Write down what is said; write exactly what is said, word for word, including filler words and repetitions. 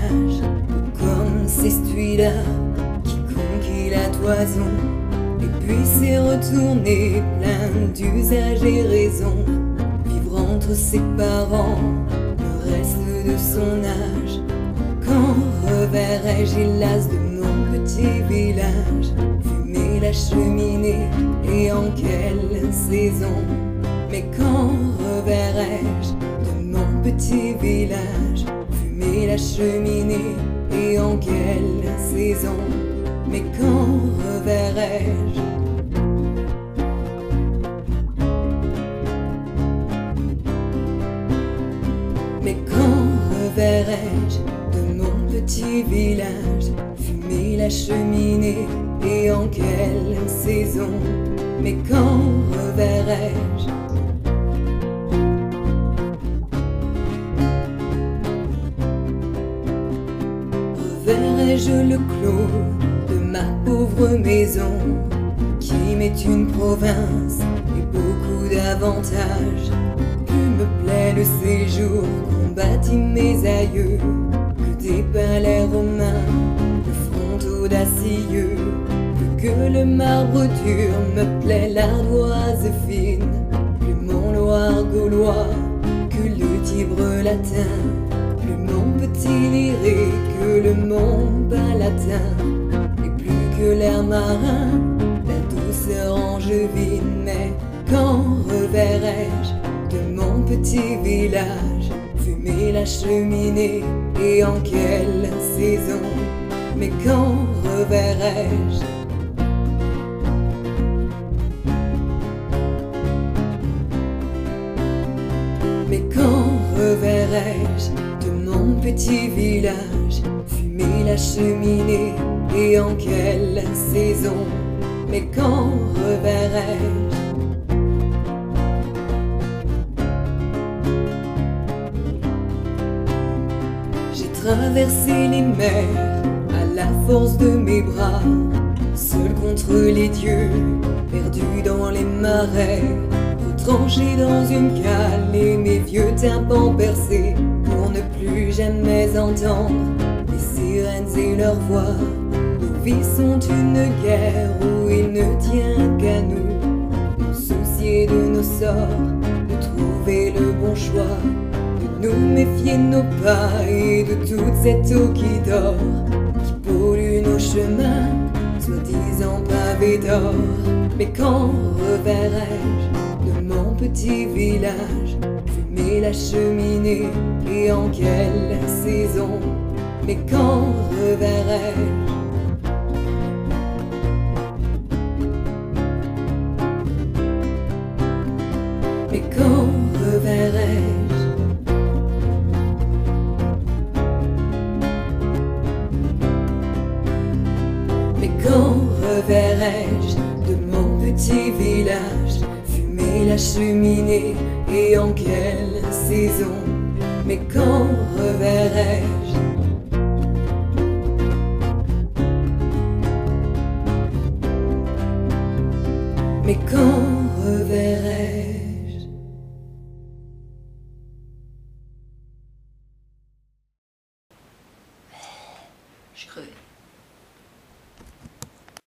village, comme c'est celui-là qui conquit la toison, et puis s'est retourné plein d'usages et raisons, vivre entre ses parents le reste de son âge. Quand reverrai-je hélas de mon petit village, fumer la cheminée et en quelle saison? Mais quand reverrai-je de mon petit village, fumer la cheminée et en quelle saison? Mais quand reverrai-je? Mais quand reverrai-je de mon petit village, fumer la cheminée et en quelle saison? Mais quand reverrai-je? Reverrai-je le clos de ma pauvre maison, qui m'est une province et beaucoup d'avantages? Plus me plaît le séjour qu'ont bâti mes aïeux que des palais romains, de frontons d'acieux. Plus que le marbre dur me plaît l'ardoise fine, plus mon Loire gaulois que le Tibre latin, plus mon petit lyrique que le mont Balatin, et plus que l'air marin, la douceur angevine. Mais quand reverrai-je de mon petit village, fumer la cheminée et en quelle saison? Mais quand reverrai-je? Mais quand reverrai-je de mon petit village, fumer la cheminée et en quelle saison? Mais quand reverrai-je? J'ai traversé les mers à la force de mes bras, seul contre les dieux, perdu dans les marais, retranché dans une cale et mes vieux tympans percés, pour ne plus jamais entendre les sirènes et leurs voix. Nos vies sont une guerre où il ne tient qu'à nous, nous soucier de nos sorts, de trouver le bon choix, de nous méfier de nos pas et de toute cette eau qui dort, qui pollue nos chemins, soi-disant pavés d'or. Mais quand reverrai-je de mon petit village, fumer la cheminée et en quelle saison? Mais quand reverrai-je? Mais quand reverrai-je? Mais quand reverrai-je de mon petit village, fumer la cheminée et en quelle saison? Mais quand reverrai-je? Mais quand reverrai-je? Je crevais.